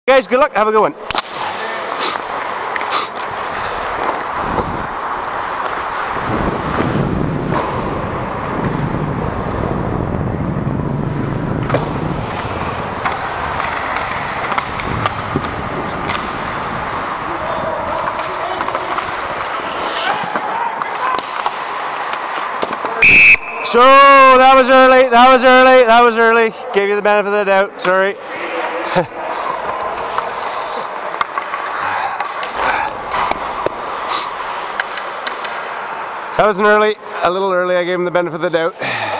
Guys, good luck. Have a good one. So that was early, that was early, that was early. Gave you the benefit of the doubt, sorry. That was an early, a little early, I gave him the benefit of the doubt.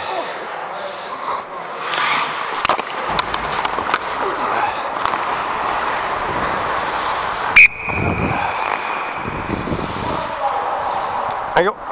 There you go.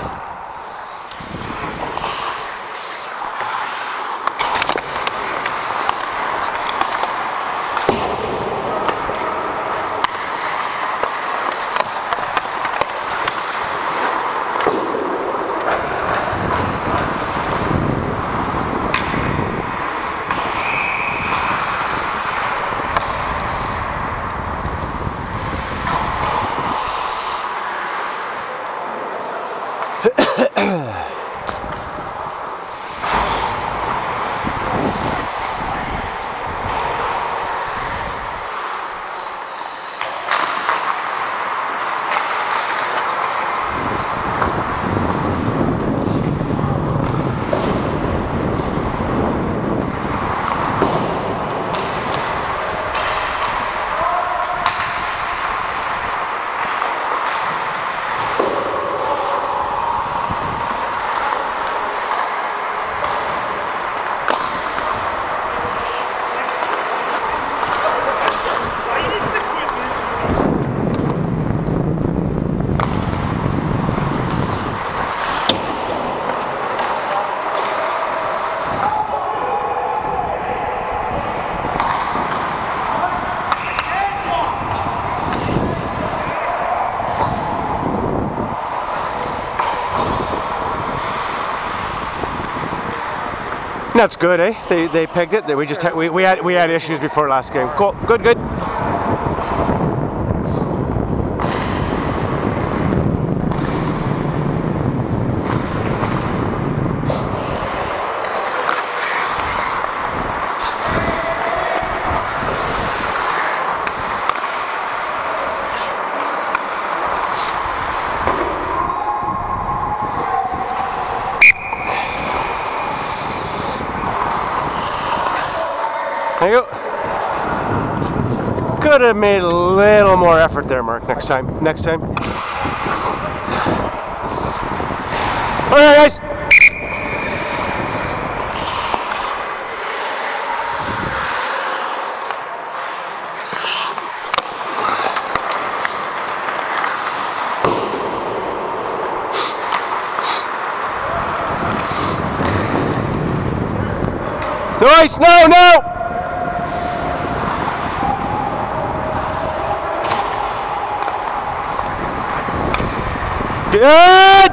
That's good, eh? They pegged it. We just we had issues before last game. Cool. Good, good. There you go. Could have made a little more effort there, Mark. Next time. Next time. All right, guys. Nice. No, no. Good!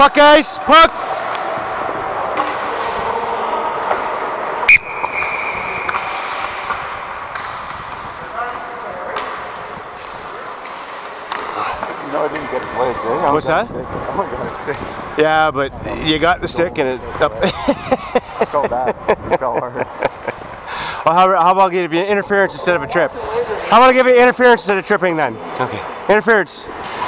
Puck, guys. Puck. No, I didn't get his legs, eh? What's that? Yeah, but you got the stick and it up. I felt bad. He fell hard. Well, how about I give you an interference instead of a trip? How about I give you interference instead of tripping then? Okay. Interference.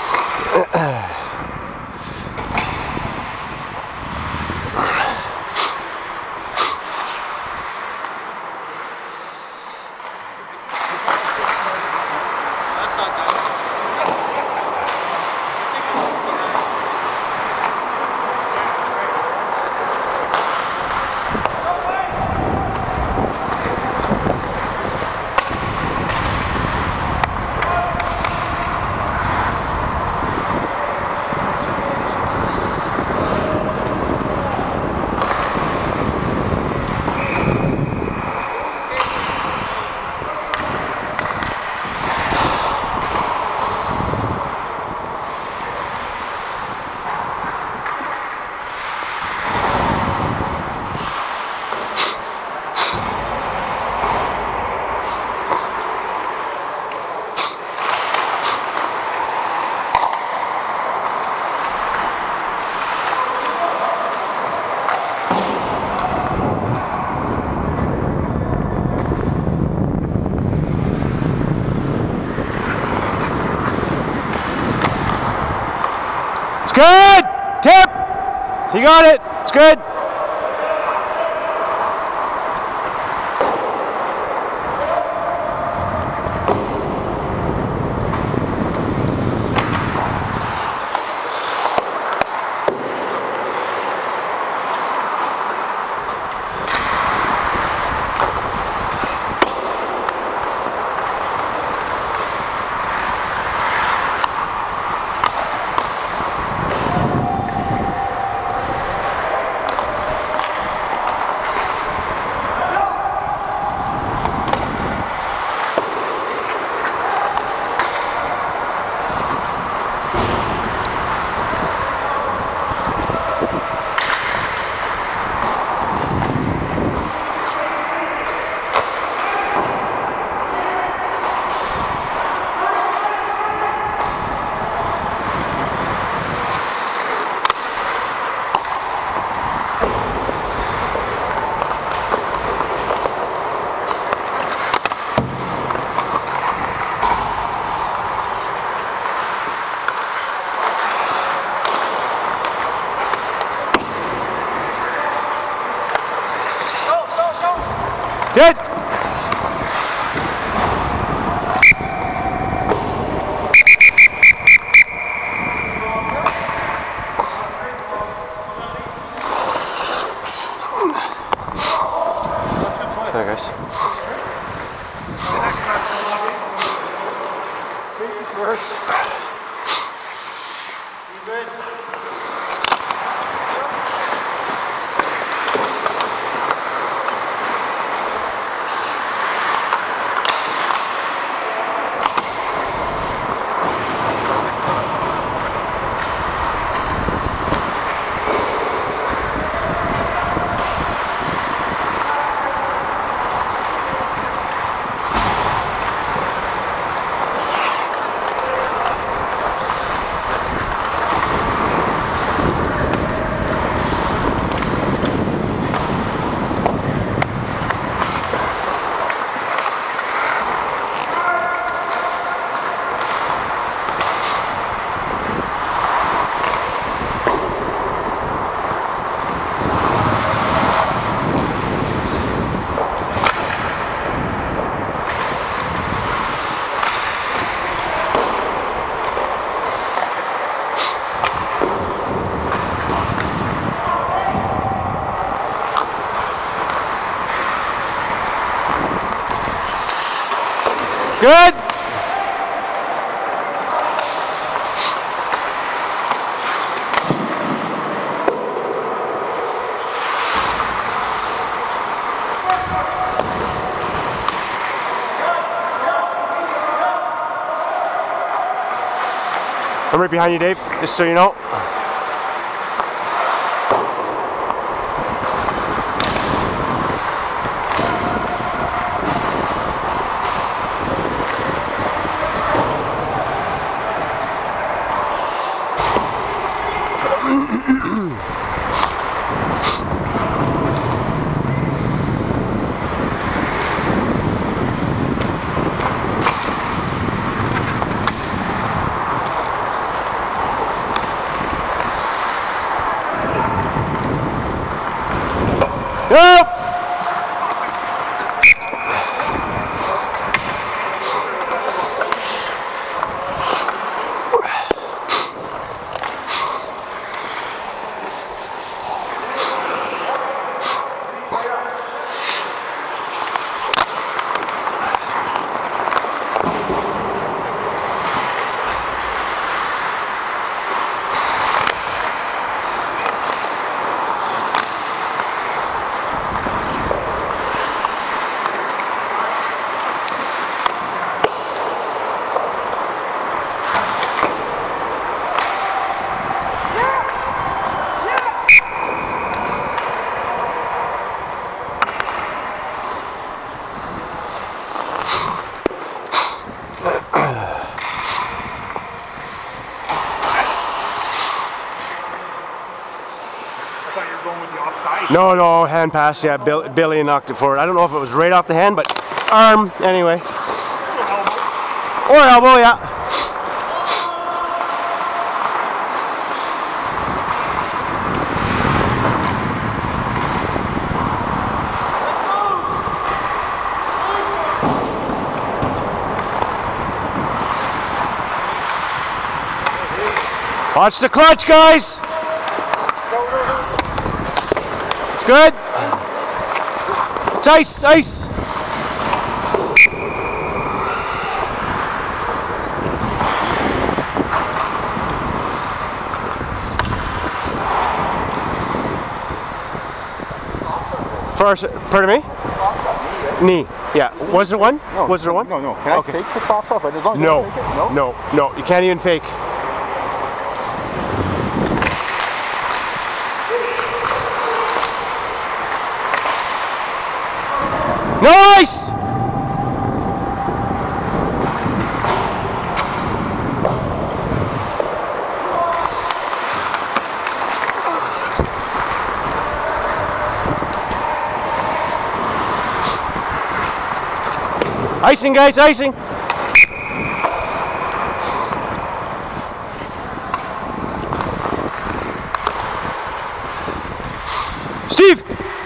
Good! Tip! He got it! It's good! Good! There, guys. Safety first. You good? Good! I'm right behind you, Dave, just so you know. Nope. No, hand pass, yeah, Billy knocked it forward. I don't know if it was right off the hand, but arm, anyway. Or elbow, yeah. Watch the clutch, guys! Good. It's ice, ice. First, pardon me? Knee. Yeah. Was there one? No, was there one? No. Can I fake the stop stuff? No. You can't even fake. Nice! Icing, guys, icing! Steve!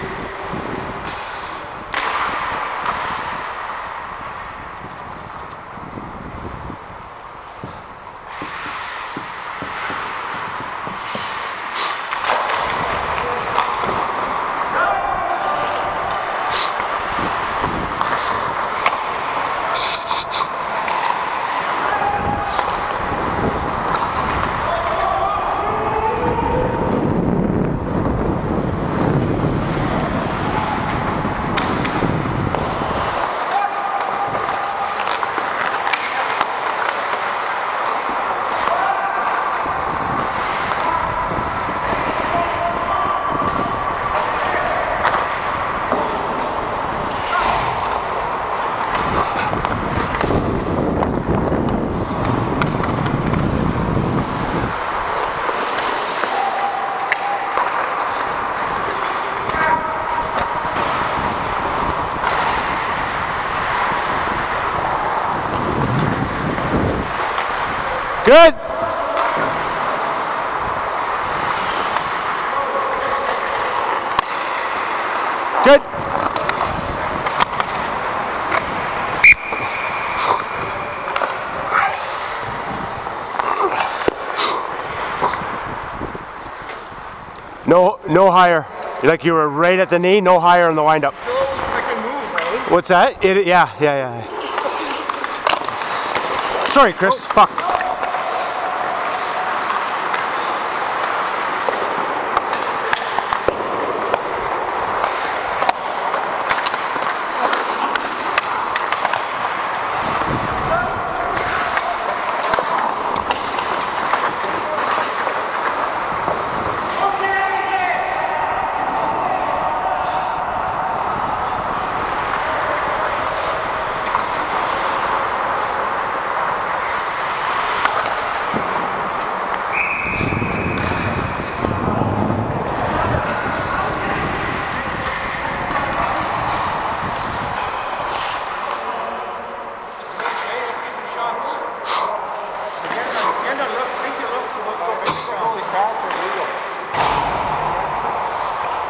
Good. Good. No higher. Like you were right at the knee, no higher on the windup. Second move, right? What's that? Yeah. Sorry, Chris. Fuck.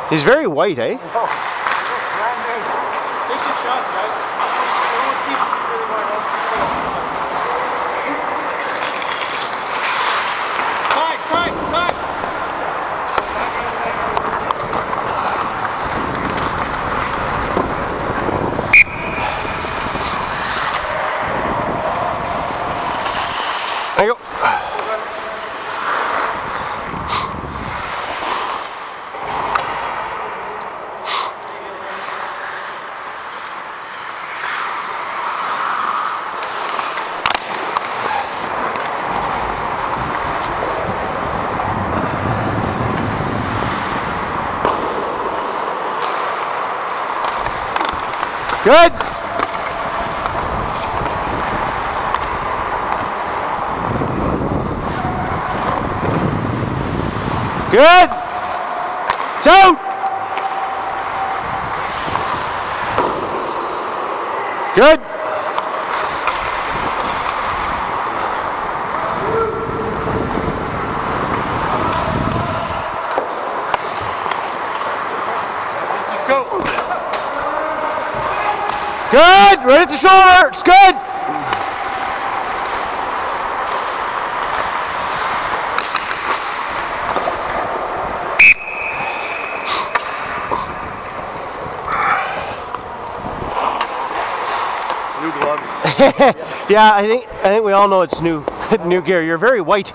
He's very white, eh? Take your shots, guys. Let's see if you really want to Time! There you go. Good. Good. It's out. Good. Go! Good. Right at the shoulder. It's good. New glove. Yeah, I think we all know it's new new gear. You're very white.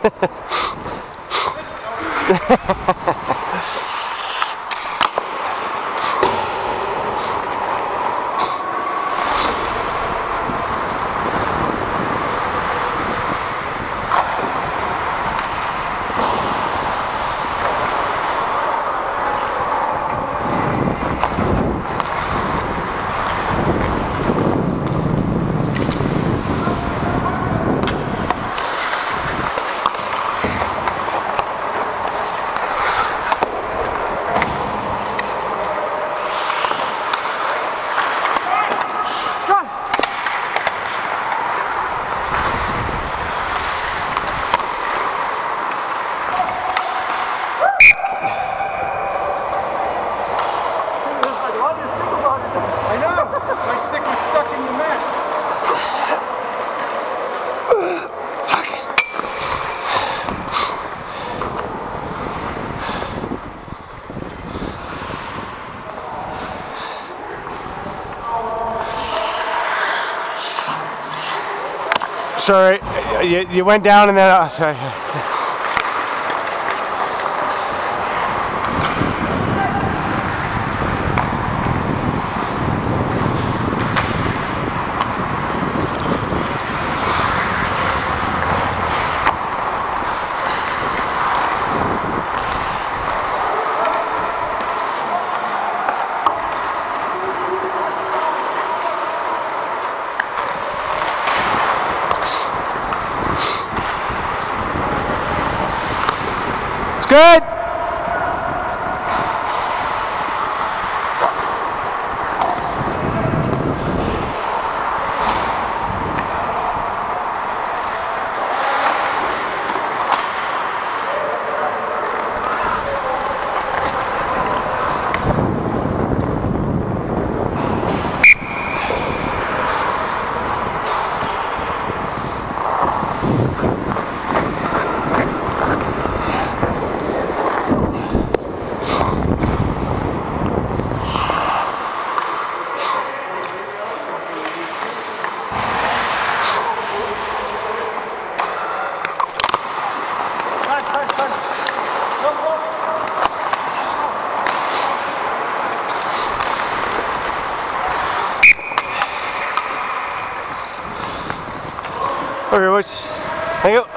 I know! My stick was stuck in the mat. Fuck. Sorry, you went down and then sorry. Good. Okay, what's hang up.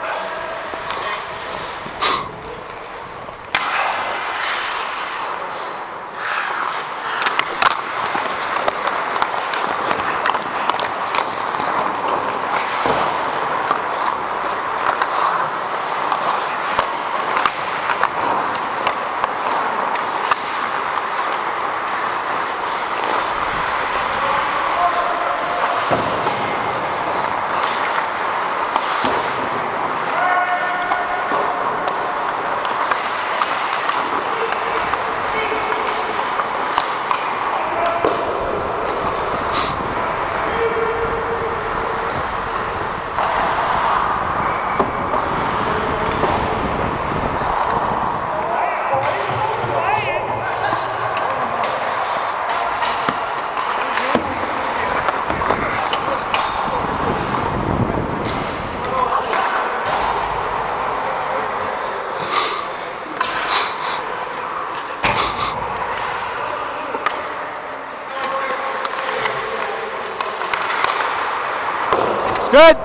Good.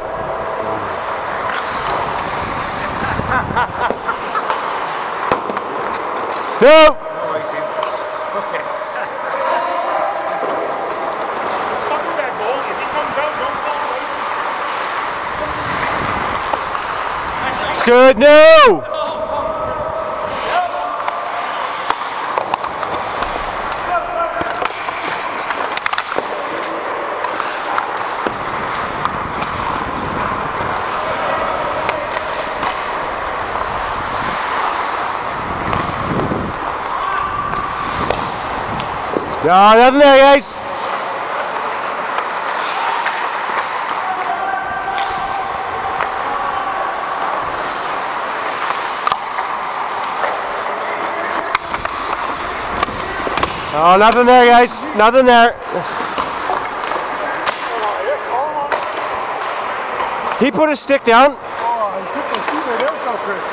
Two. Oh, I see. Okay. Stuck with that goal. If he comes out, don't call. It's good. No. No, nothing there, guys. Oh, nothing there, guys. Nothing there. He put his stick down. Oh, I took my feet right out, though, Chris.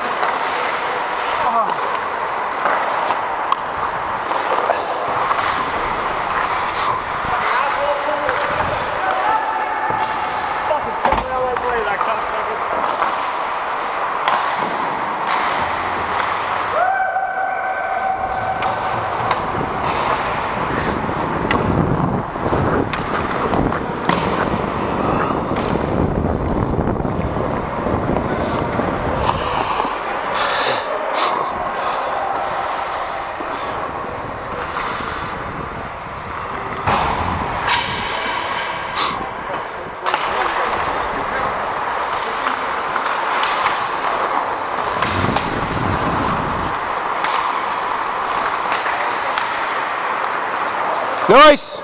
Nice.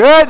Good.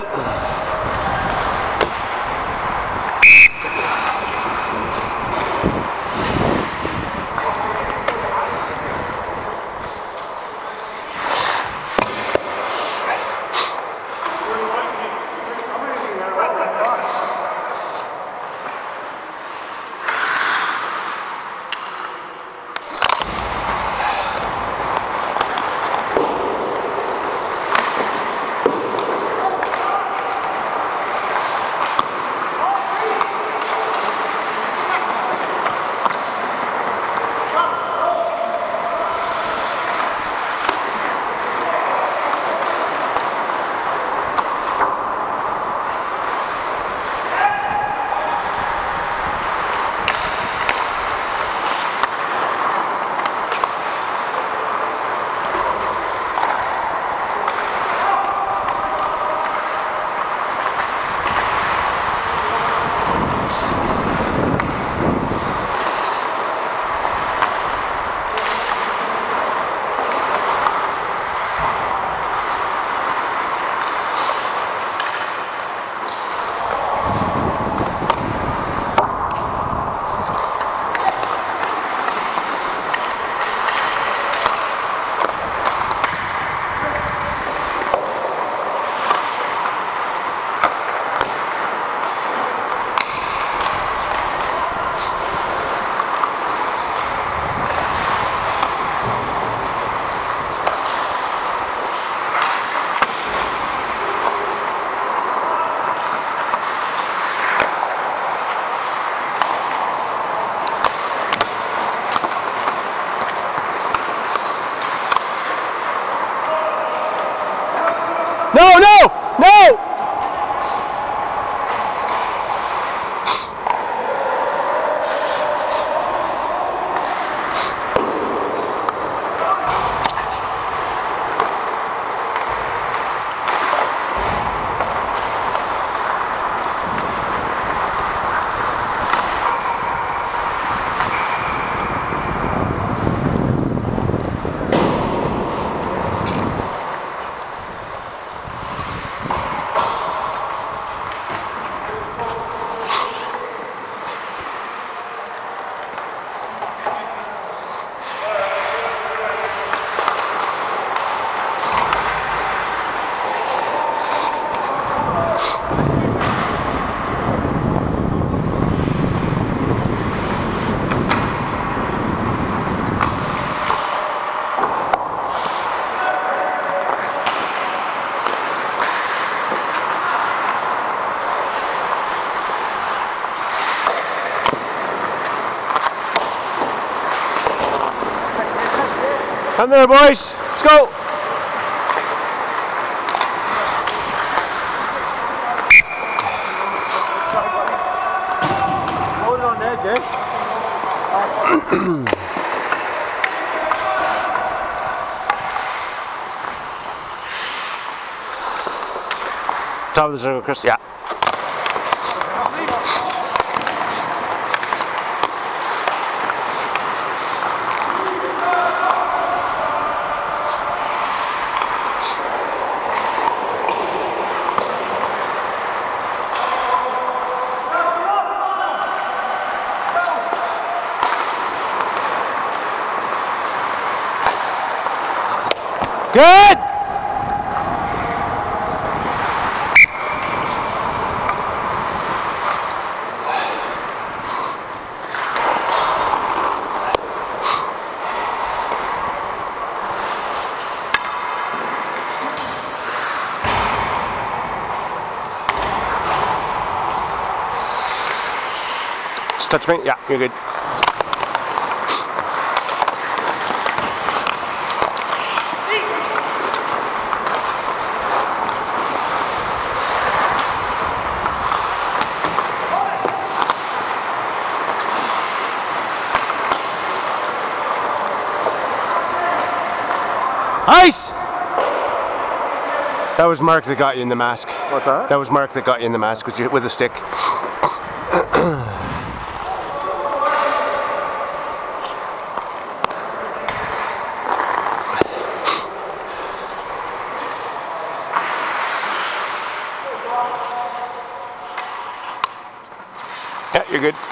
No, no, no! Come there, boys. Let's go. Hold it on there, Jay. Top of the circle, Chris. Yeah. Good! Just touch me. Yeah, you're good. Ice! That was Mark that got you in the mask. What's that? That was Mark that got you in the mask with the stick. Yeah, you're good.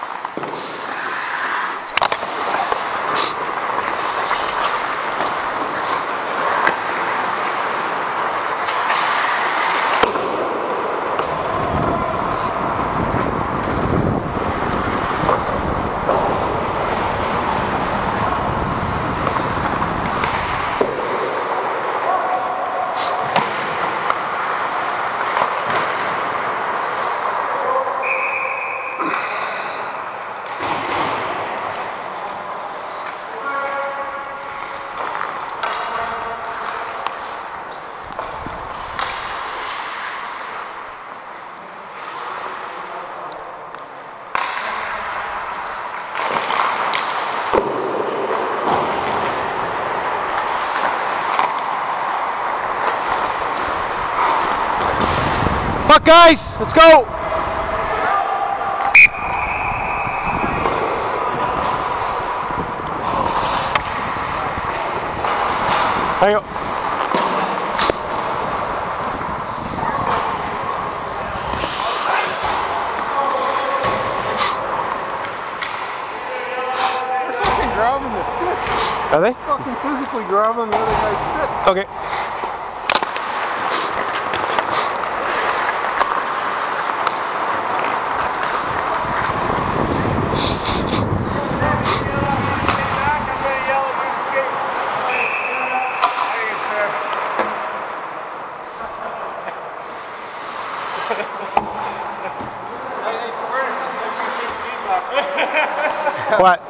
Buck, guys, let's go. There you go. They're fucking grabbing the sticks. Are they? Fucking physically grabbing the other guy's stick. Okay. What?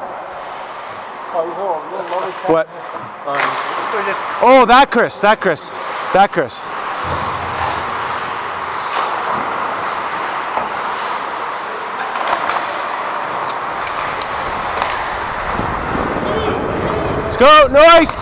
What? Oh, that Chris, that Chris, that Chris. Let's go, nice!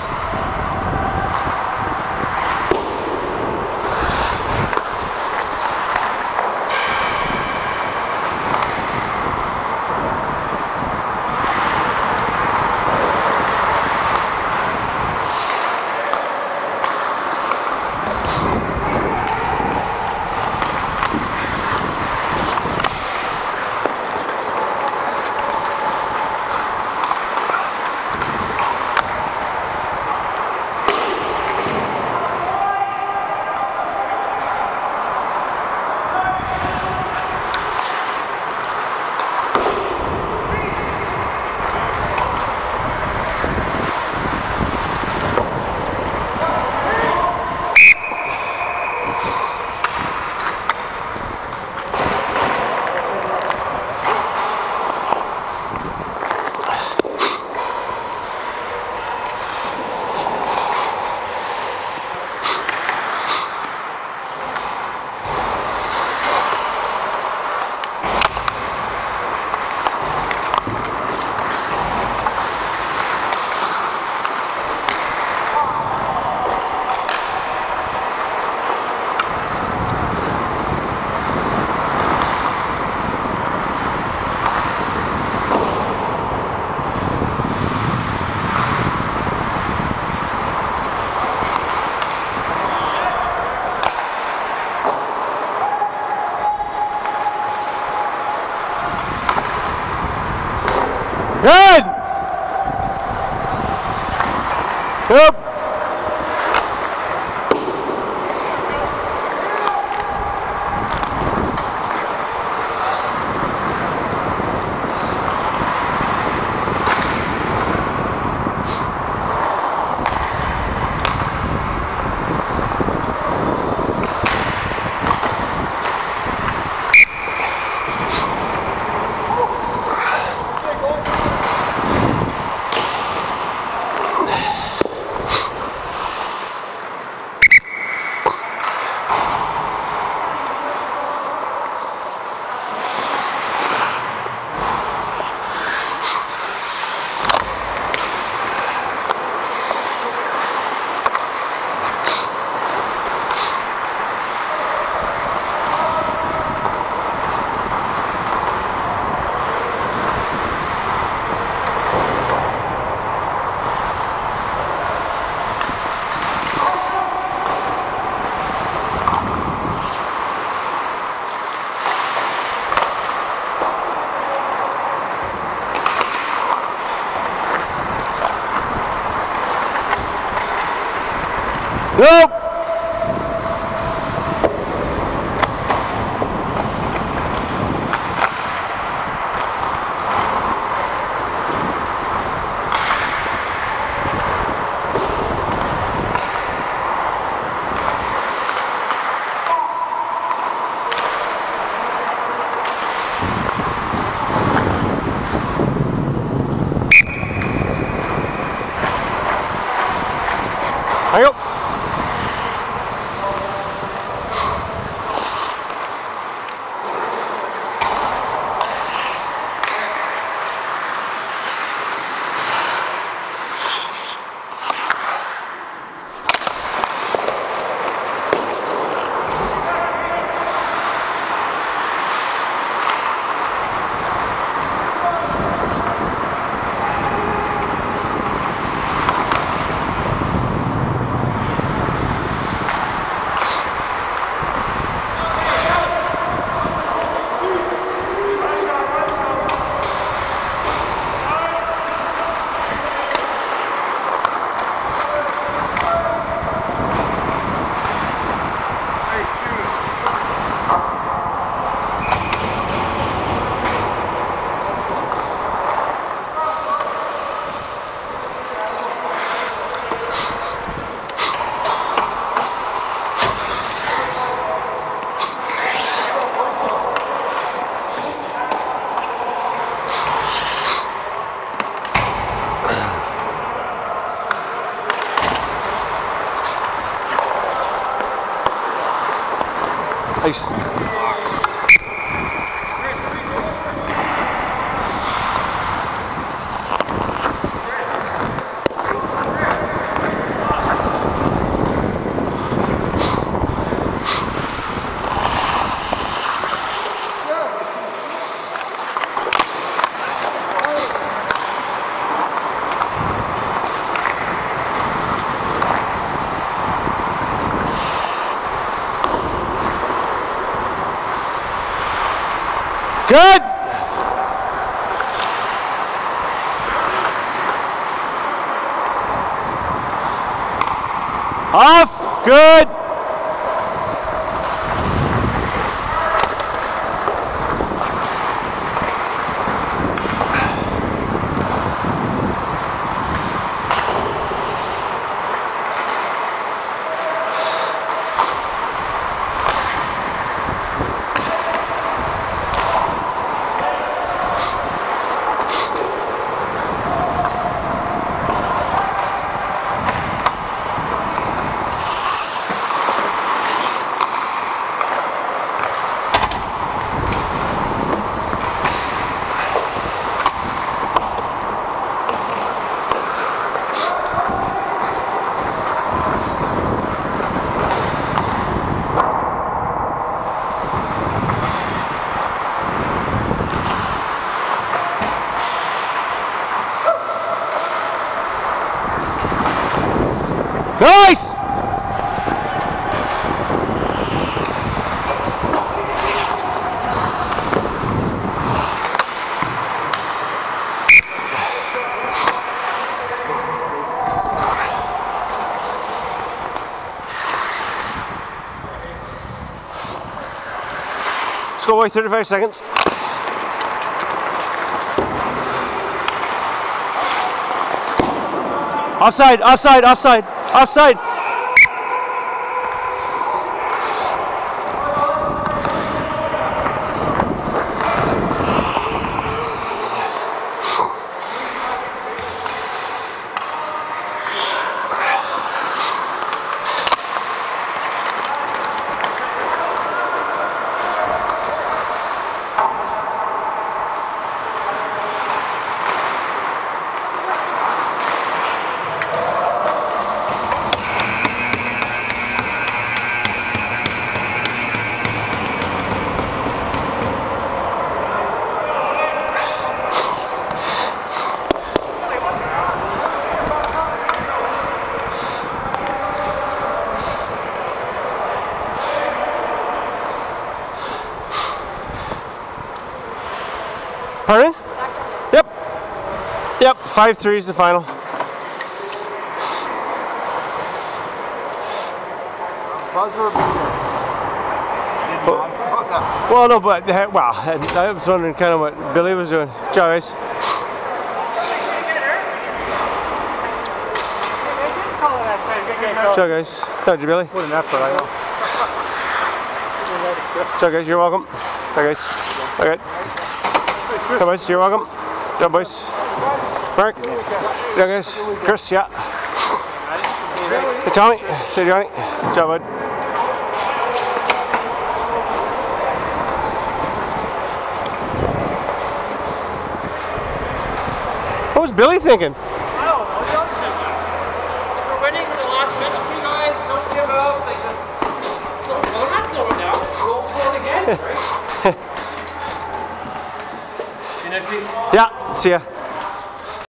Nope. There you go. Nice. Good. Off. Good. Nice! Let's go away 35 seconds. Offside, offside, offside, offside. Pardon? Yep. Yep. 5-3 is the final. Buzzer or beater? Well, no, but well, I was wondering kind of what Billy was doing. Ciao, guys. Ciao, guys. Thank you, Billy. What an effort, I know. Ciao, guys. You're welcome. Ciao, guys. Okay. Ciao, boys. You're welcome. Ciao, boys. Mark. Ciao, guys. Chris, yeah. Hey, Tommy. Say Johnny. Ciao, bud. What was Billy thinking? I don't know. If we're winning in the last minute, you guys don't give up. They just slow. Well, not slowing down. Roll forward again, right? See you next week. Yeah. See ya.